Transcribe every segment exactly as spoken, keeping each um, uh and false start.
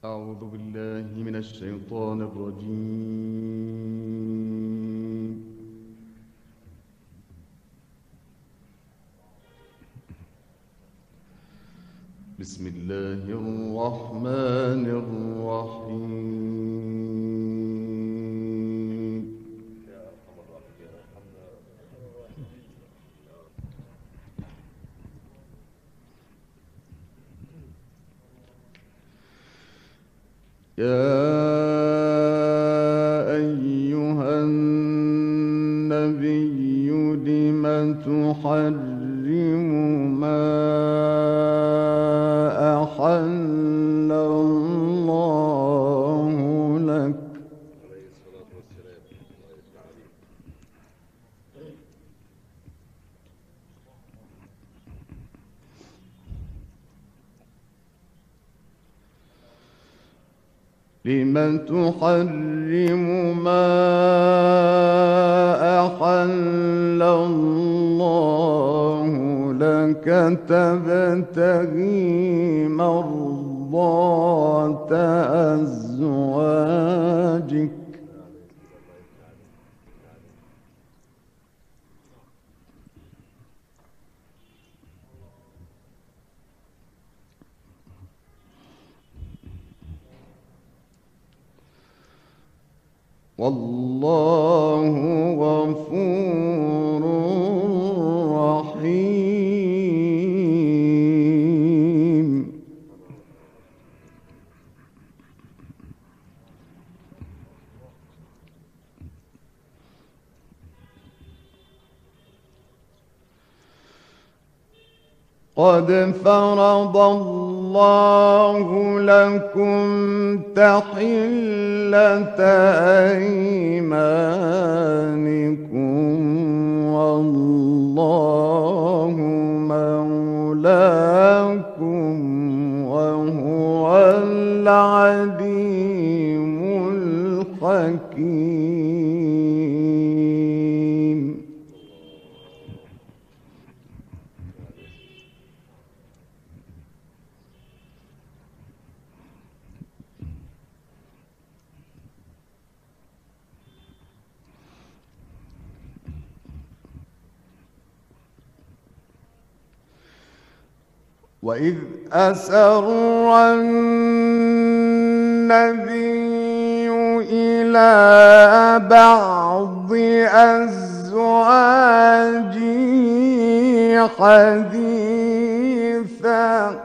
أعوذ بالله من الشيطان الرجيم. بسم الله الرحمن الرحيم. يا أيها النبي لم تحرم ما أحل الله لك لم تحرم ما أحل الله لك تبتغي مرضات أزواجك والله غفور رحيم. قد فرض الله لكم تحلة أيمانكم والله مولاكم وهو العليم الحكيم. وإذ أسر النبي إلى بعض أزواجه حديثا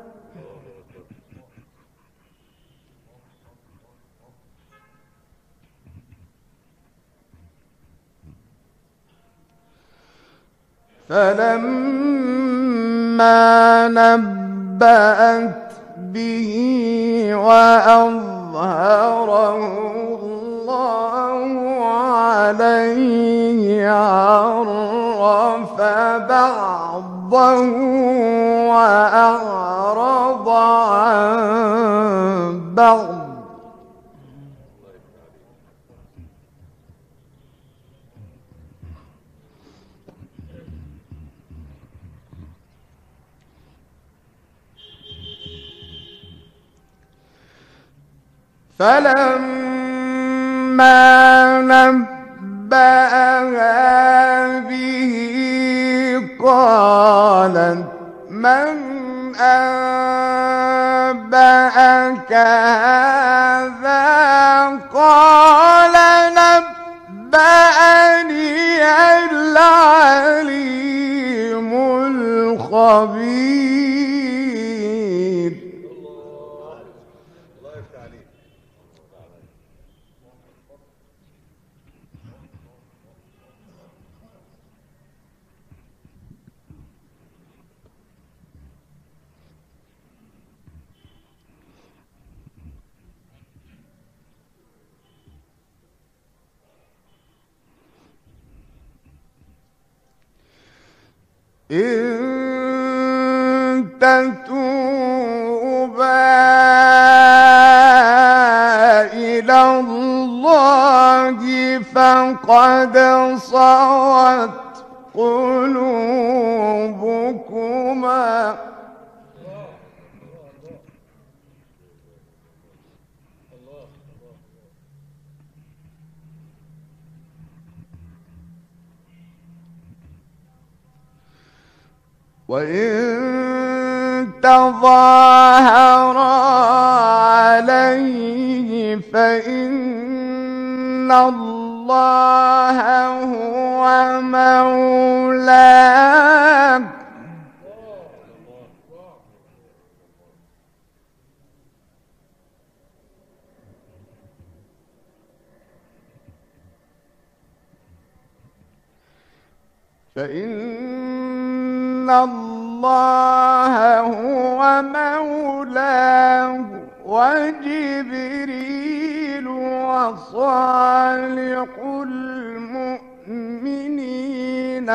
فلما نبأت به وأظهره الله عليه عرف بعضه وأعرض عن بعض فلما نبأها به قالت من أنبأك هذا قال نبأني العليم الخبير. إن تتوبا إلى الله فقد صغت قلوبكما وإن تظاهر عليه فإن الله هو مولاه فإن الله هو مولاه وجبريل وصالح المؤمنين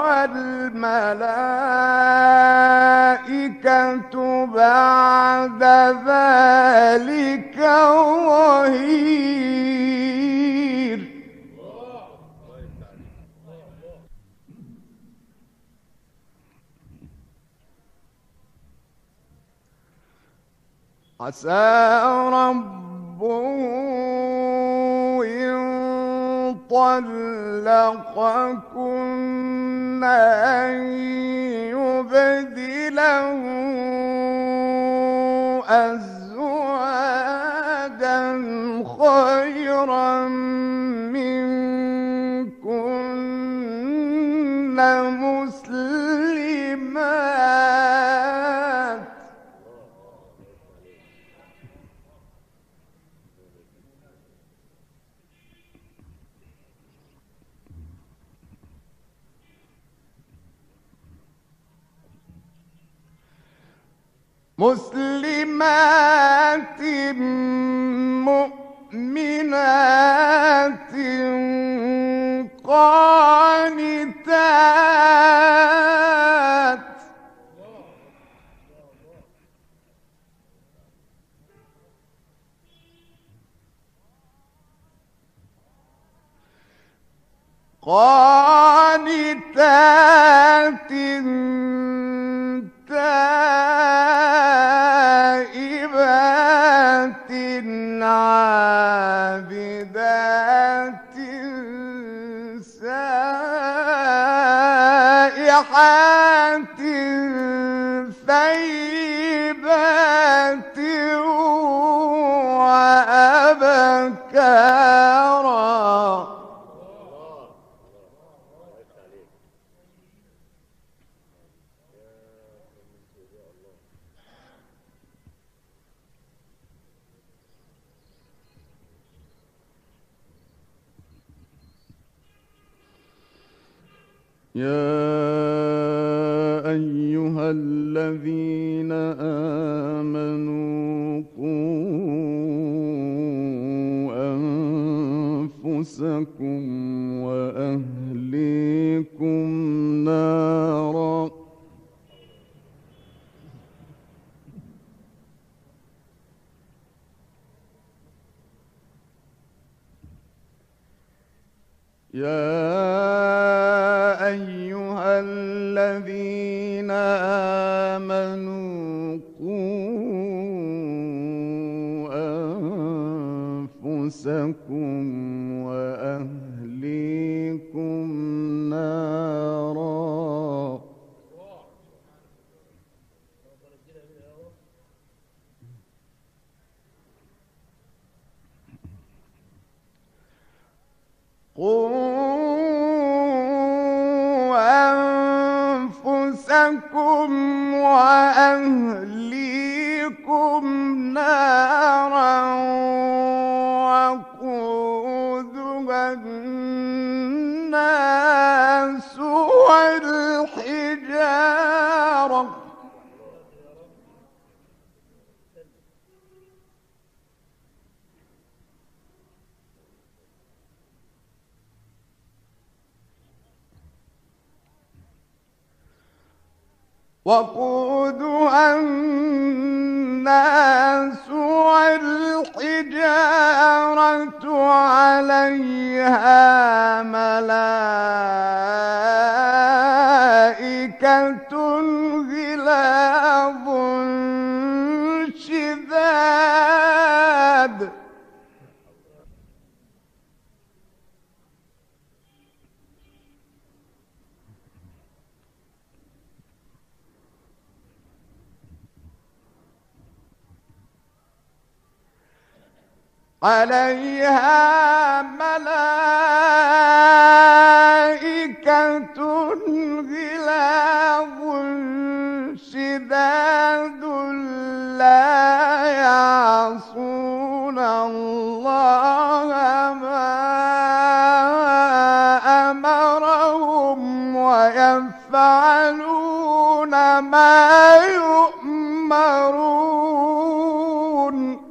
والملائكة بعد ذلك ظهير. عسى ربه إن طلقكن أن يبدله أزواجا خيرا منكن مسلمات مسلمات مؤمنات قانتات قانتات تائبات عابدات سائحات ثيبات وأبكارا. يا أيها الذين آمنوا قوا أنفسكم وأهليكم نارا يا أيها الذين آمنوا قوا أنفسكم وأهليكم نارا قوا أنفسكم وأهليكم نارا وقودها الناس والحجارة وقودها الناس والحجارة عليها ملائكة غلاظ شداد عليها ملائكة غلاظ شداد لا يعصون الله ما أمرهم ويفعلون ما يؤمرون.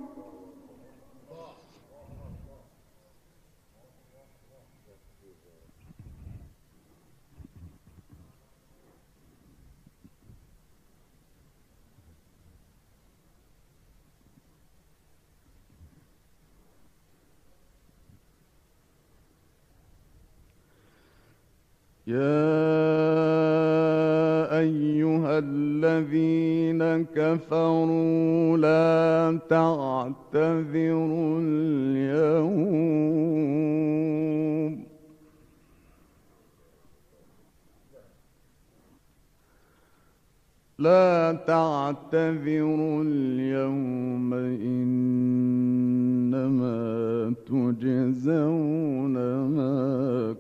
يا أيها الذين كفروا لا تعتذروا اليوم لا تعتذروا اليوم إنما تجزون ما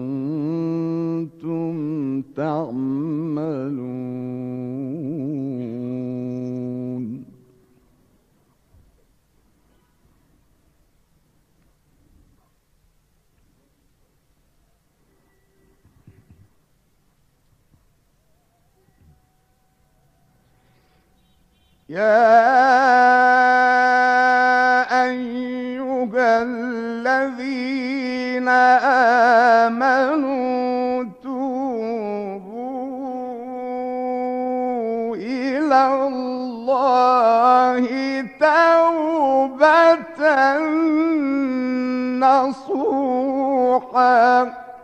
كنتم تعملون. يا أيها الذين آمنوا توبوا إلى الله توبة نصوحا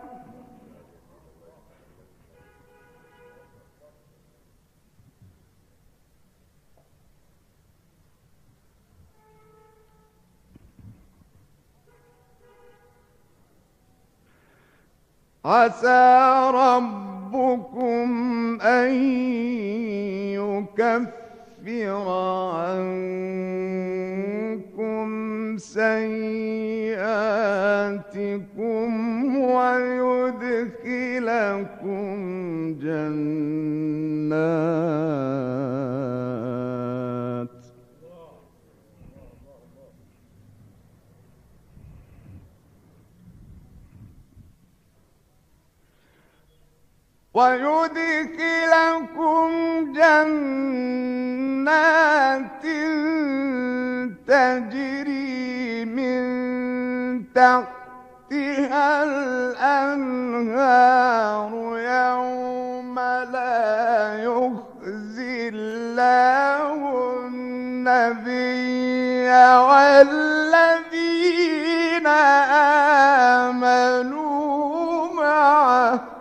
عسى ربكم أن يكفر عنكم سيئاتكم ويدخلكم جنات ويدخلكم جنات تجري من تحتها الأنهار يوم لا يخزي الله النبي والذين آمنوا معه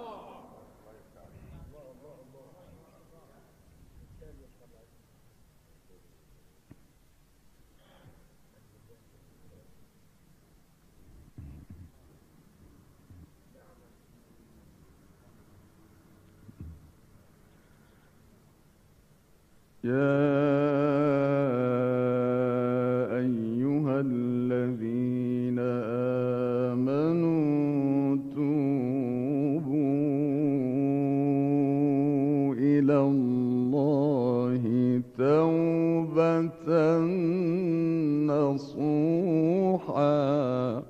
يا أيها الذين آمنوا توبوا إلى الله توبة نصوحا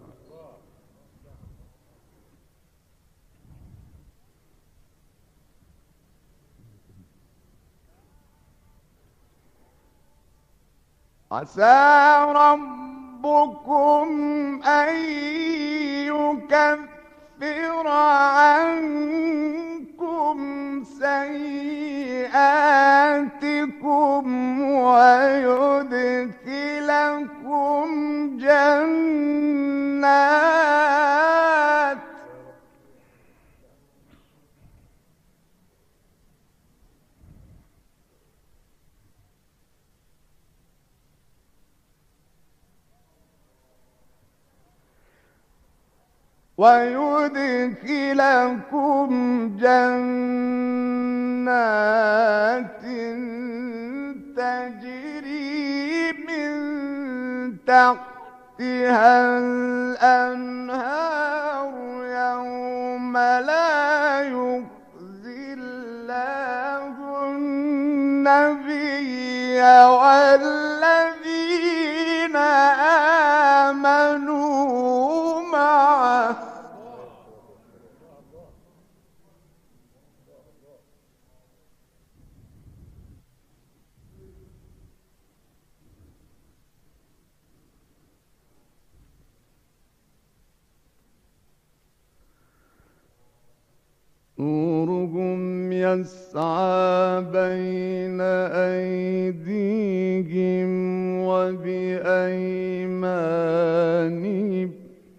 عسى ربكم أن يكفر عنكم سيئاتكم ويدخلكم جنات ويدخلكم جنات تجري من تحتها الأنهار يوم لا يخزي الله النبي والذين آمنوا معه نورهم يسعى بين أيديهم وبأيمانهم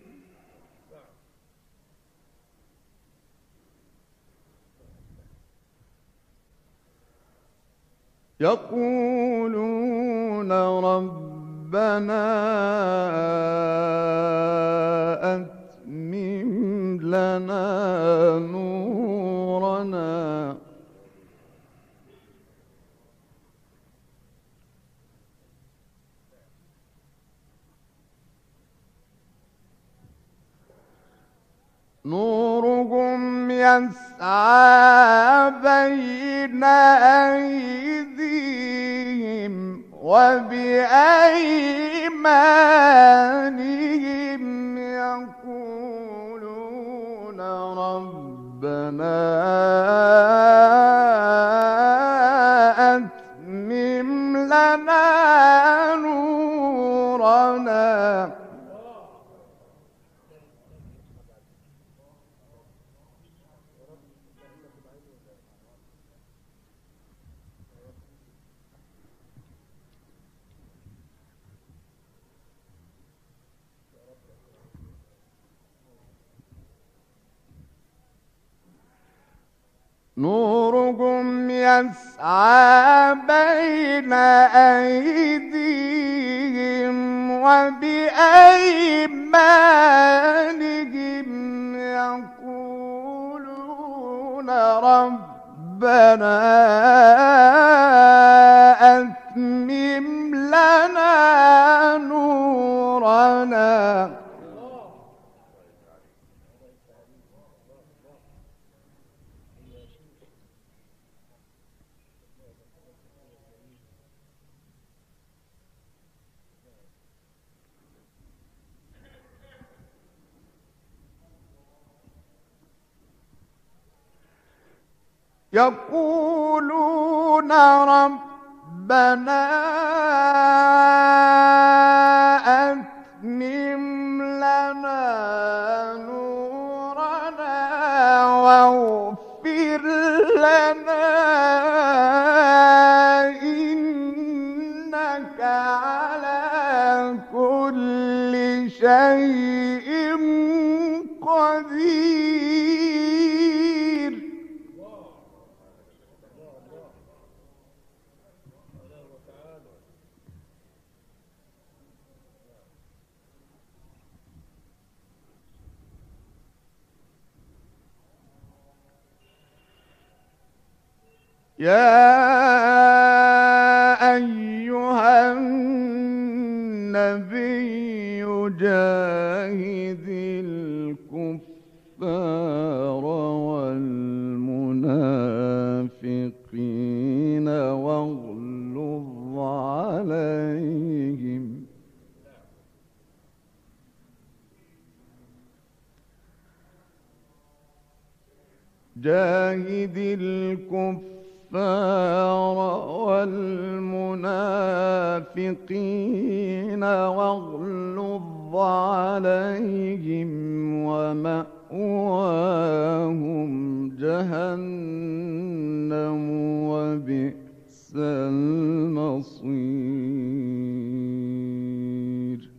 يقولون ربنا أتمم لنا نورنا نورهم يسعى بين أيديهم وبأيمانهم يقولون ربنا أتمم لنا نورنا نورهم يسعى بين أيديهم وبأيمانهم يقولون ربنا أتمم لنا نورنا يقولون ربنا أتمم لنا نورنا واغفر لنا إنك على كل شيء قدير يا أيها النبي جاهد الكفار والمنافقين واغلظ عليهم جاهد الكفار والمنافقين واغلظ عليهم ومأواهم جهنم وبئس المصير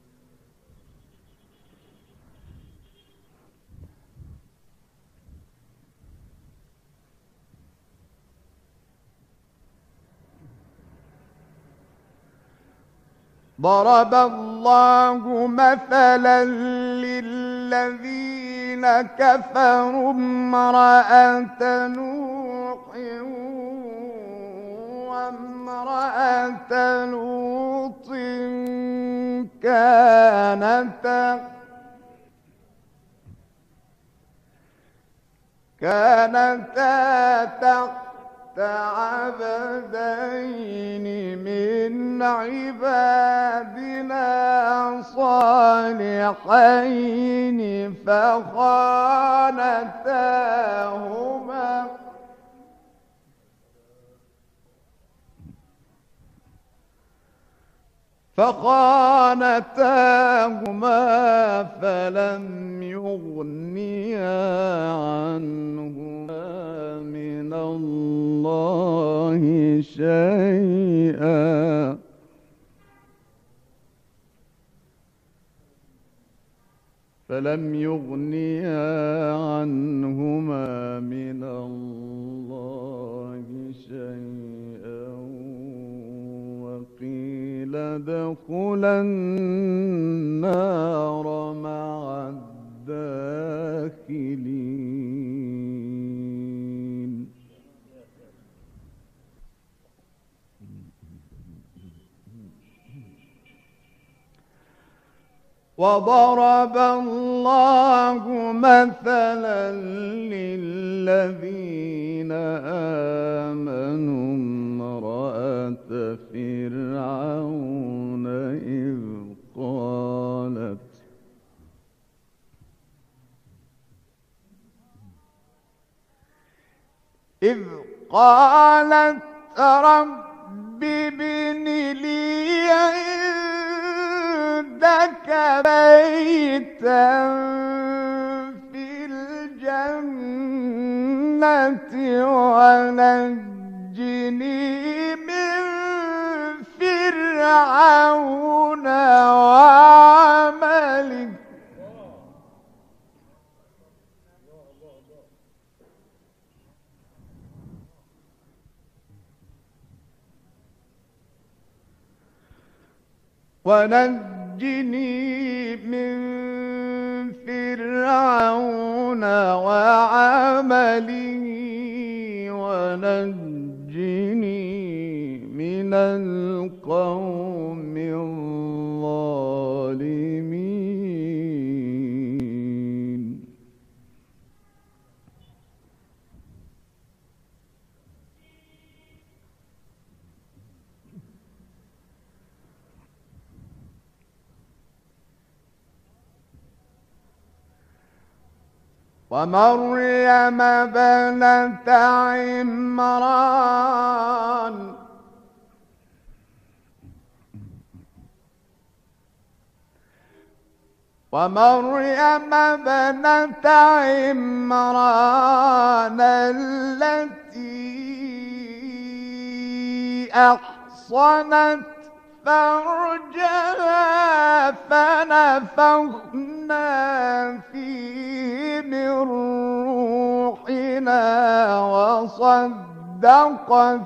ضرب الله مثلا للذين كفروا امرأة نوح وامرأة لوط كانتا كانتا تحت عبدين من عبادنا صالحين فخانتاهما فخانتاهما فلم يغنيا عنهما من الله شيئا فلم يغنيا عنهما من الله شيئا وقيل ادخلا النار مع الداخلين. وضرب الله مثلا للذين آمنوا امرأة فرعون إذ قالت إذ قالت رب ابن لي عندك بيتا في الجنة ونجني من فرعون وعمله ونجني من فرعون وعمله ونجني من القوم الظالمين. ومريم ابنة عمران ومريم ابنة عمران التي أحصنت فرجها فنفخنا فيه من روحنا وصدقت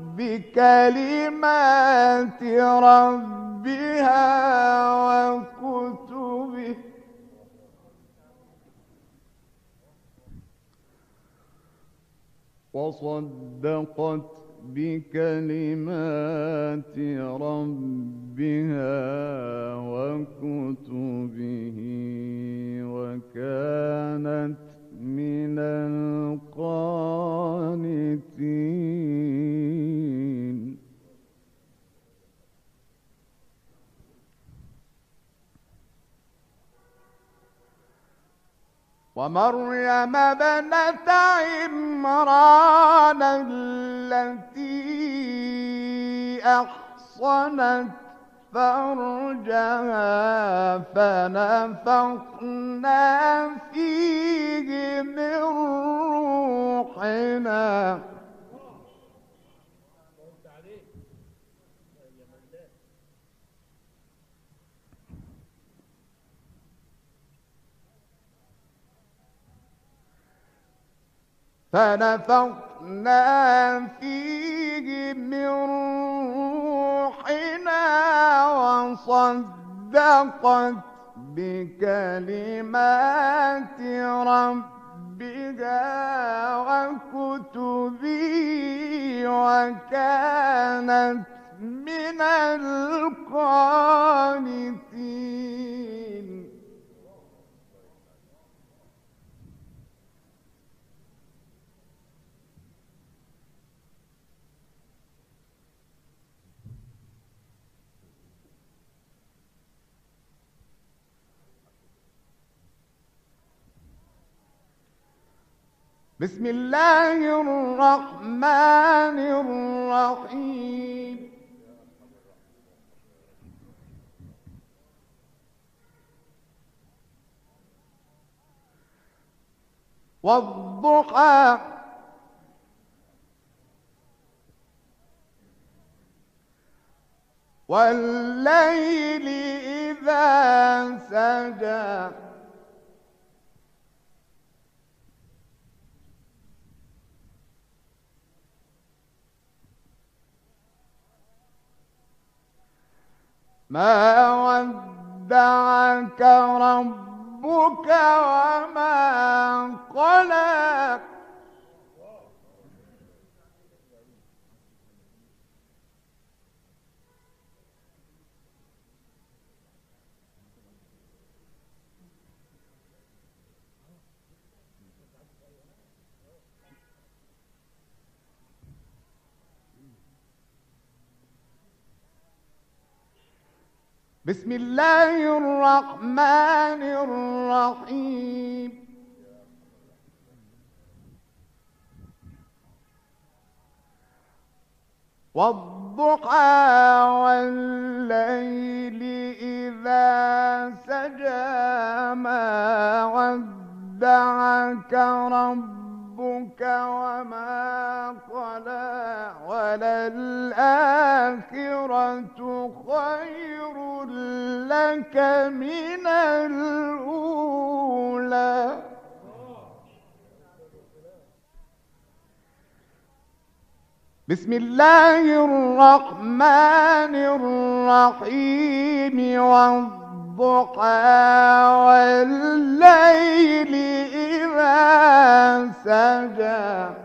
بكلمات ربها وكتبه وصدقت بكلمات ربها وكتبه وكانت من القانتين. ومريم ابنة عمران التي أحصنت فرجها فنفخنا فيه من روحنا فنفخنا فيه من روحنا وصدقت بكلمات ربها وكتبه وكانت من القانتين. قانتين بسم الله الرحمن الرحيم والضحى والليل إذا سجى ما ودعك ربك وما قلى بسم الله الرحمن الرحيم والضحى والليل إذا سجى ما ودعك ربك وما قلى وللآخرة خير لك من الأولى بسم الله الرحمن الرحيم والضحى والليل إذا سجى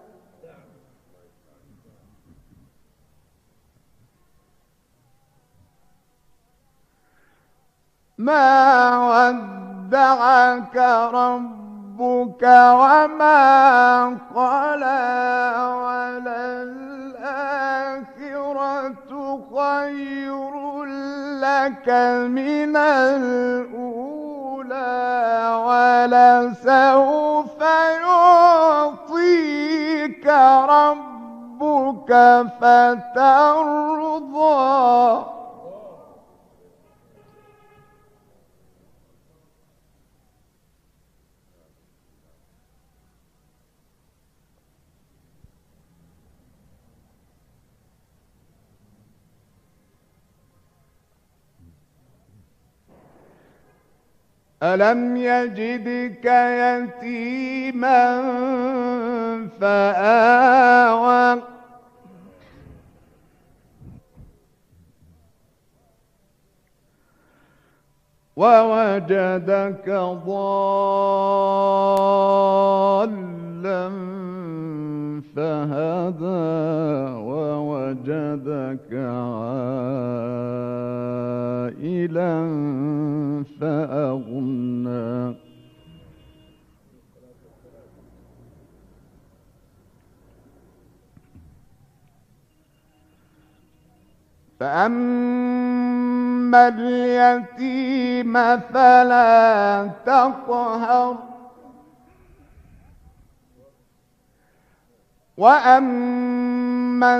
ما ودعك ربك وما قلى وللآخرة خير لك من الأولى ولسوف يعطيك ربك فترضى ألم يجدك يتيما فآوى ووجدك ضالا فهدى ووجدك عائلا فأغنى فأما اليتيم فلا تقهر وأما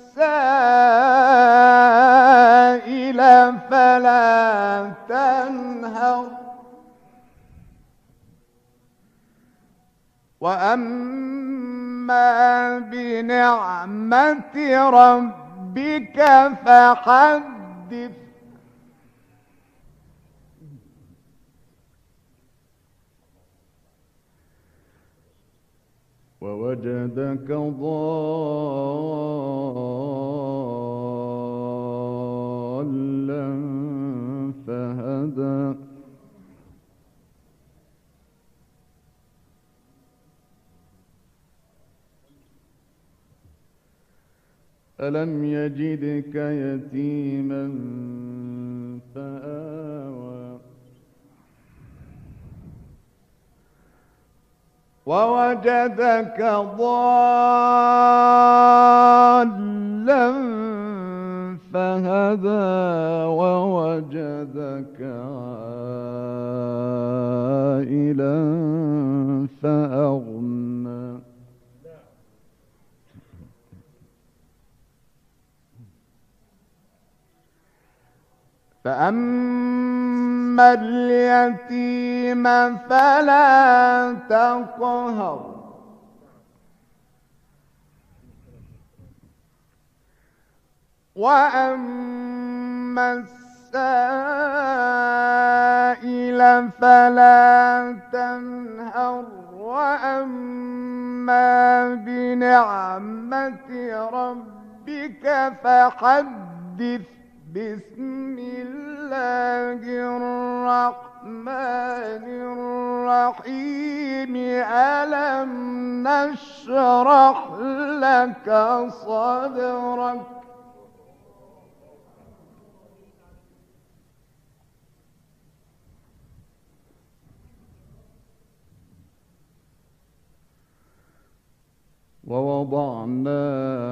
السائل فلا تنهر وأما بنعمة ربك فحدث ووجدك ضالا فهدى ألم يجدك يتيما فآوى ووجدك ضالا فهدى ووجدك عائلا فأغنى فأما اليتيم فلا تقهر وأما السائل فلا تنهر وأما بنعمة ربك فحدث بسم الله الرحمن الرحيم ألم نشرح لك صدرك ووضعنا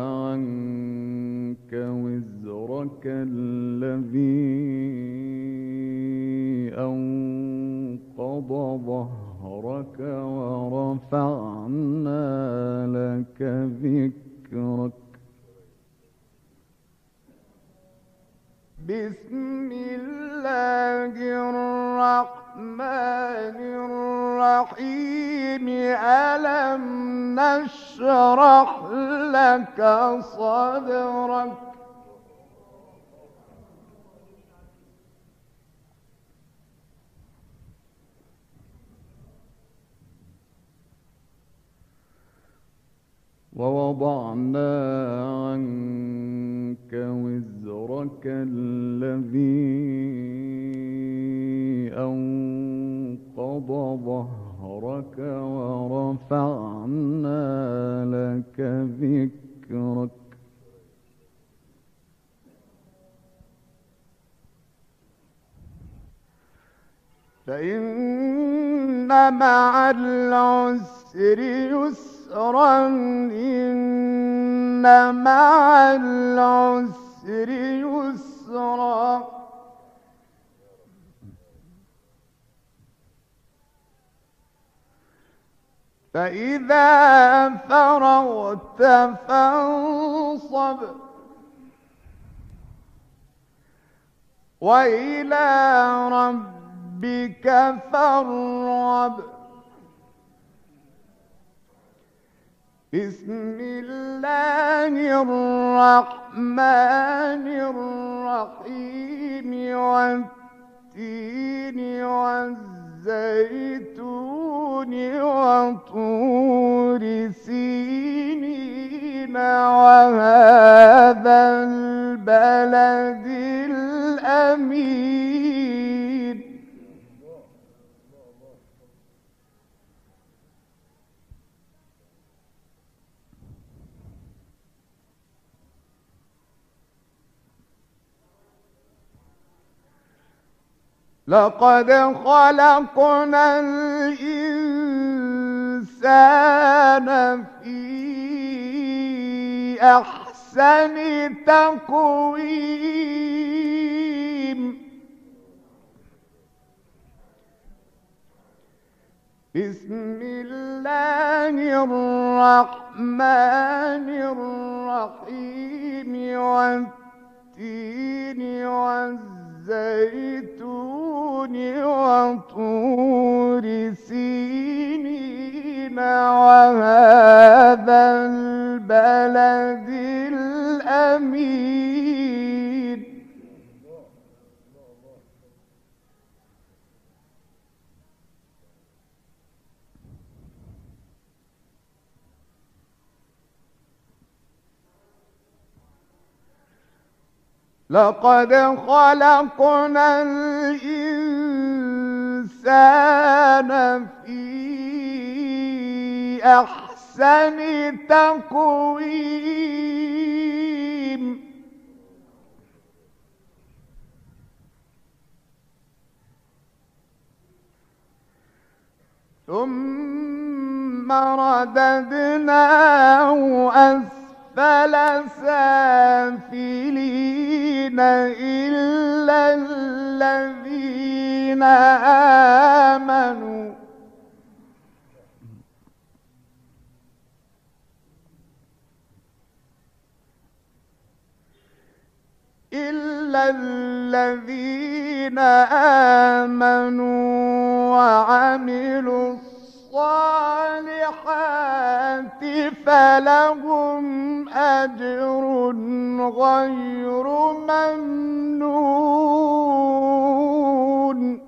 عنك وزرك الذي أنقض ظهرك ورفعنا لك ذكرك بسم الله الرحمن الرحيم ألم نشرح لك صدرك ووضعنا عنك وزرك الذي أنقض ظهرك ورفعنا لك ذكرك فإن مع العسر يسرا إن مع العسر يسرا فإذا فرغت فانصب وإلى ربك فارغب بسم الله الرحمن الرحيم والتين والزيتون وطور سينين وهذا البلد الأمين لقد خلقنا الإنسان في أحسن تقويم بسم الله الرحمن الرحيم والتين والزيتون وطور سينين وهذا البلد الأمين لقد خلقنا الإنسان في أحسن تقويم ثم رددناه أسفل سافلين إلا الذين آمنوا إلا الذين آمنوا وعملوا الصالحات فلهم أجر غير ممنون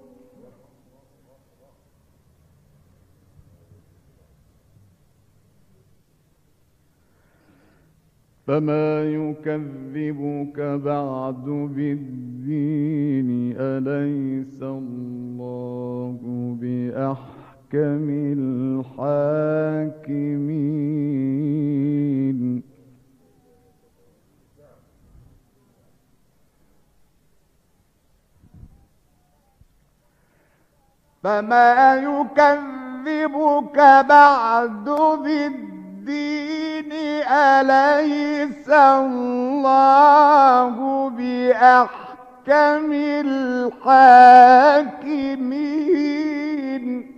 فما يكذبك بعد بالدين أليس الله بأحكم الحاكمين فما يكذبك بعد بالدين أليس الله بأحكم الحاكمين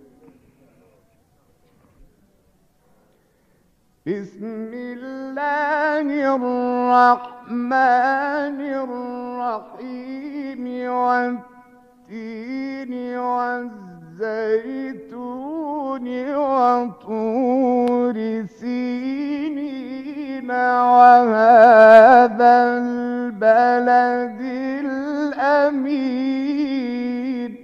بسم الله الرحمن الرحيم والتين والزيتون وطور سينين وهذا البلد الأمين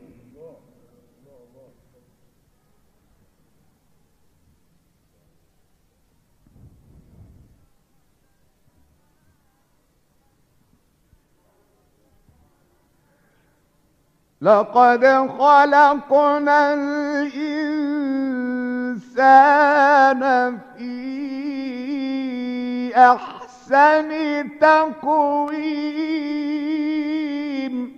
لقد خلقنا الإنسان في أحسن تقويم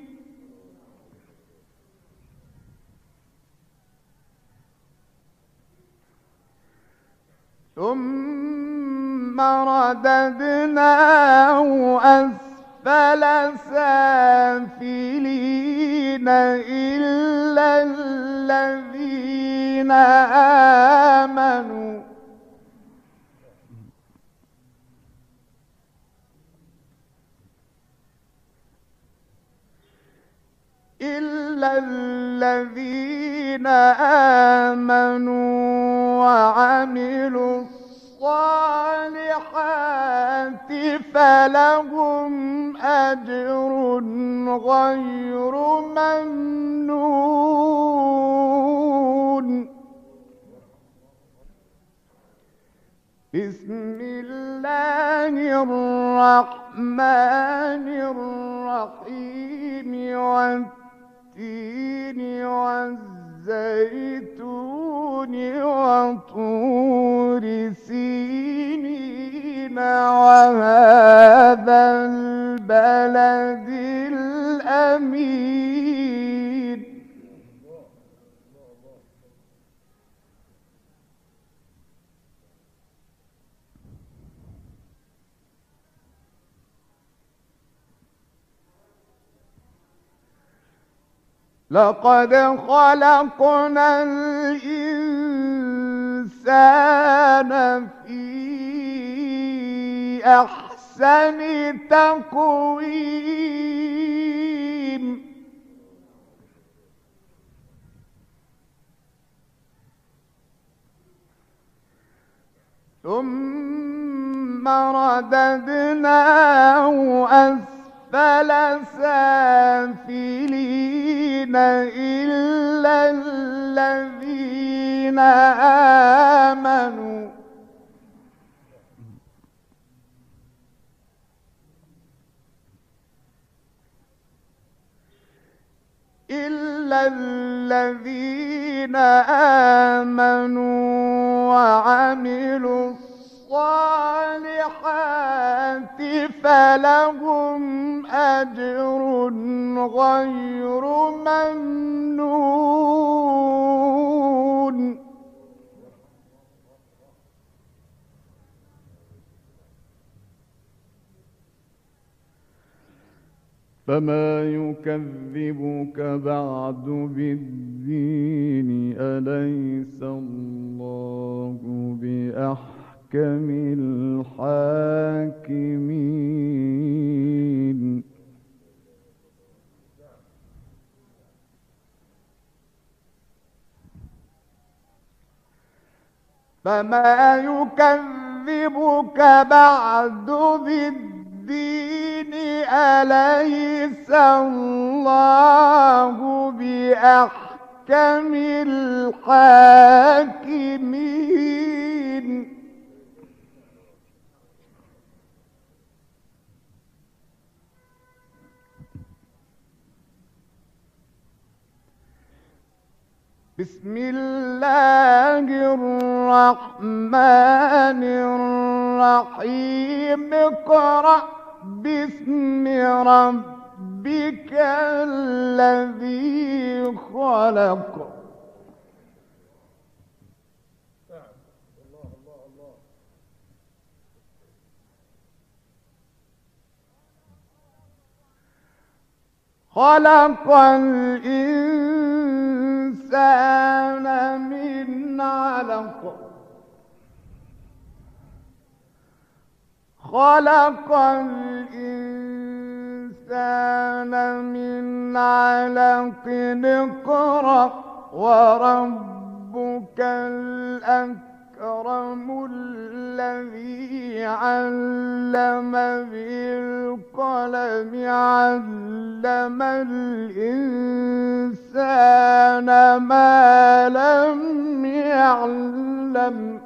ثم رددناه أسفل سافلين إلا الذين آمنوا إلا الذين آمنوا وعملوا الصالحات فلهم أجر غير ممنون بسم الله الرحمن الرحيم والتين والزيتون وطور سينين وهذا البلد الأمين لقد خلقنا الإنسان في أحسن تقويم ثم رددناه أسفل سافلين إلا الذين آمنوا إلا الذين آمنوا وعملوا الصالحات فلهم أجر غير ممنون فما يكذبك بعد بالدين أليس الله بأحكم الحاكمين فما يكذبك بعد بالدين أليس الله بأحكم الحاكمين بسم الله الرحمن الرحيم اقرأ باسم ربك الذي خلق خلق الإنسان من علق خلق الإنسان من علق اقرأ وربك الأكرم الذي علم بالقلم علم الإنسان ما لم يعلم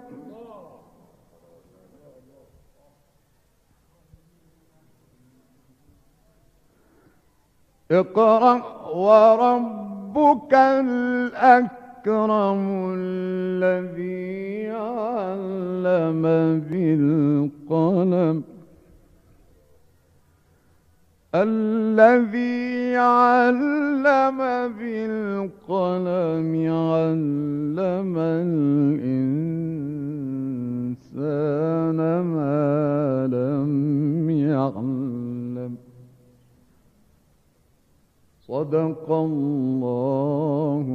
اقرأ وربك الأكرم الذي علم بالقلم الذي علم بالقلم علم الإنسان ما لم يعلم صدق الله